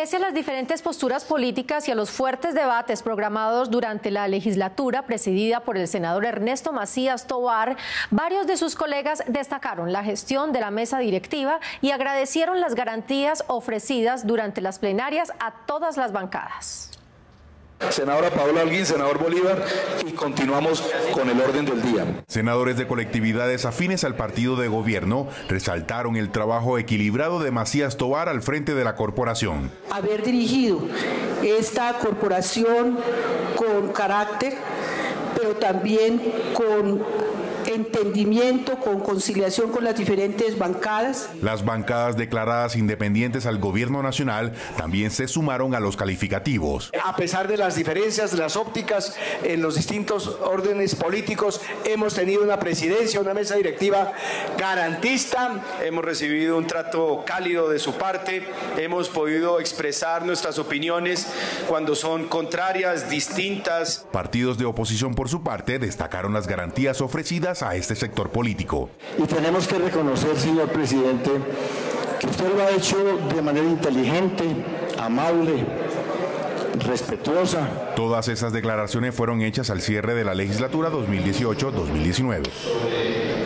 Pese a las diferentes posturas políticas y a los fuertes debates programados durante la legislatura presidida por el senador Ernesto Macías Tovar, varios de sus colegas destacaron la gestión de la mesa directiva y agradecieron las garantías ofrecidas durante las plenarias a todas las bancadas. Senadora Paola Holguín, senador Bolívar, y continuamos con el orden del día. Senadores de colectividades afines al partido de gobierno resaltaron el trabajo equilibrado de Macías Tovar al frente de la corporación. Haber dirigido esta corporación con carácter, pero también con entendimiento, con conciliación con las diferentes bancadas. Las bancadas declaradas independientes al gobierno nacional también se sumaron a los calificativos. A pesar de las diferencias, de las ópticas en los distintos órdenes políticos, hemos tenido una presidencia, una mesa directiva garantista. Hemos recibido un trato cálido de su parte, hemos podido expresar nuestras opiniones cuando son contrarias, distintas. Partidos de oposición, por su parte, destacaron las garantías ofrecidas a este sector político. Y tenemos que reconocer, señor presidente, que usted lo ha hecho de manera inteligente, amable, respetuosa. Todas esas declaraciones fueron hechas al cierre de la legislatura 2018-2019.